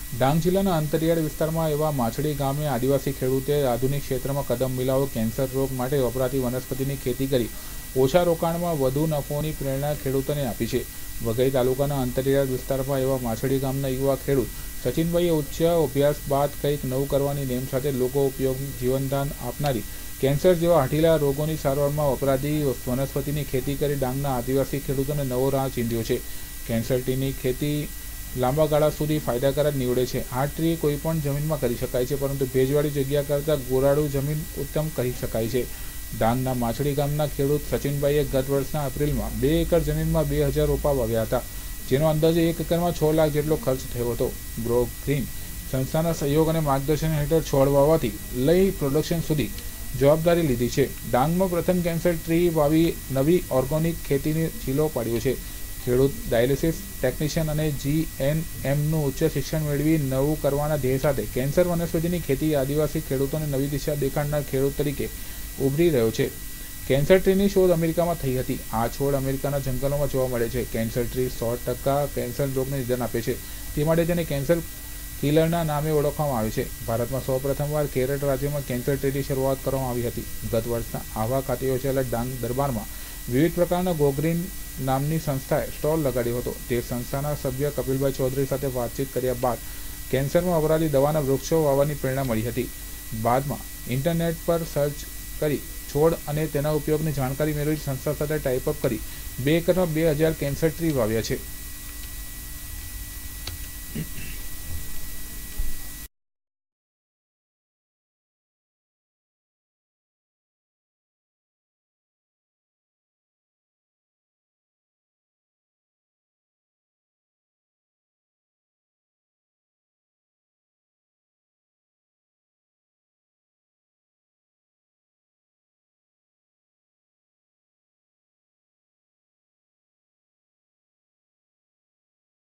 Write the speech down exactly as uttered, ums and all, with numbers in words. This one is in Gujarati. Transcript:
ડાંગ જિલ્લાના અંતરિયાળ વિસ્તારમાં એવા માછડી ગામે આદિવાસી ખેડૂતે આધુનિક ક્ષેત્રમાં કદમ મિલાવો કેન્સર રોગ માટે વપરાતી વનસ્પતિની ખેતી કરી ઓછા રોકાણમાં વધુ નફોની પ્રેરણા ખેડૂતોને આપી છે. વઘઈ તાલુકાના અંતરિયાળ વિસ્તારમાં એવા માછડી ગામના યુવા ખેડૂત સચિનભાઈએ ઉચ્ચ અભ્યાસ બાદ કંઈક નવું કરવાની નેમ સાથે લોકો ઉપયોગી જીવનદાન આપનારી કેન્સર જેવા હઠીલા રોગોની સારવારમાં વપરાતી વનસ્પતિની ખેતી કરી ડાંગના આદિવાસી ખેડૂતોને નવો રાહ ચીંધ્યો છે. કેન્સર ટીની ખેતી લાંબા ગાળા સુધી ફાયદાકારક નીવડે છે. આ ટ્રી કોઈપણ જમીનમાં કરી શકાય છે, પરંતુ ભેજવાળી જગ્યા કરતાં ગોરાડુ જમીન ઉત્તમ કહી શકાય છે. ડાંગના માછડી ગામના ખેડૂત સચિનભાઈએ ગત વર્ષના એપ્રિલમાં બે એકર જમીનમાં બે હજાર રોપા વાવ્યા હતા, જેનો અંદાજે એક એકરમાં છ લાખ જેટલો ખર્ચ થયો હતો. બ્રો ગ્રીન સંસ્થાના સહયોગ અને માર્ગદર્શન હેઠળ છોડ વાવવાથી લઈ પ્રોડક્શન સુધી જવાબદારી લીધી છે. ડાંગમાં પ્રથમ કેન્સર ટ્રી વાવી નવી ઓર્ગોનિક ખેતીની ચીલો પાડ્યો છે. ખેડૂત ડાયાલિસિસ ટેકનિશિયન અને જી એન એમનું ઉચ્ચ શિક્ષણ મેળવી નવું કરવાના ધ્યેય સાથે કેન્સર વનસ્પતિની ખેતી આદિવાસી ખેડૂતોને નવી દિશા દેખાડનાર ખેડૂત તરીકે ઉભરી રહ્યો છે. કેન્સર ટ્રીની શોધ અમેરિકામાં થઈ હતી. આ છોડ અમેરિકાના જંગલોમાં જોવા મળે છે. કેન્સર ટ્રી સો ટકા કેન્સર રોગને નિદાન આપે છે, તે માટે તેને કેન્સર કિલરના નામે ઓળખવામાં આવે છે. ભારતમાં સૌ પ્રથમવાર કેરળ રાજ્યમાં કેન્સર ટ્રીની શરૂઆત કરવામાં આવી હતી. ગત વર્ષના આહવા ખાતે યોજાયેલા ડાંગ દરબારમાં વિવિધ પ્રકારના ગોગ્રીન નામની સંસ્થાએ સ્ટોલ લગાડ્યો હતો. તે સંસ્થાના સભ્ય કપિલભાઈ ચૌધરી સાથે વાતચીત કર્યા બાદ કેન્સરમાં વપરાતી દવાના વૃક્ષો વાવવાની પ્રેરણા મળી હતી. બાદમાં ઇન્ટરનેટ પર સર્ચ કરી છોડ અને તેના ઉપયોગની જાણકારી મેળવી સંસ્થા સાથે ટાઈપઅપ કરી બે એકરમાં બે હજાર કેન્સર ટ્રી વાવ્યા છે.